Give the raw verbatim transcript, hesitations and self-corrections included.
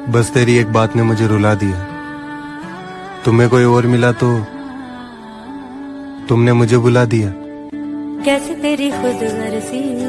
बस तेरी एक बात ने मुझे रुला दिया। तुम्हें कोई और मिला तो तुमने मुझे बुला दिया। कैसे तेरी खुद गर्जी